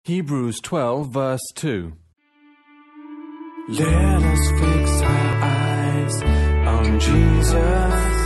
Hebrews 12, verse 2. Let us fix our eyes on Jesus,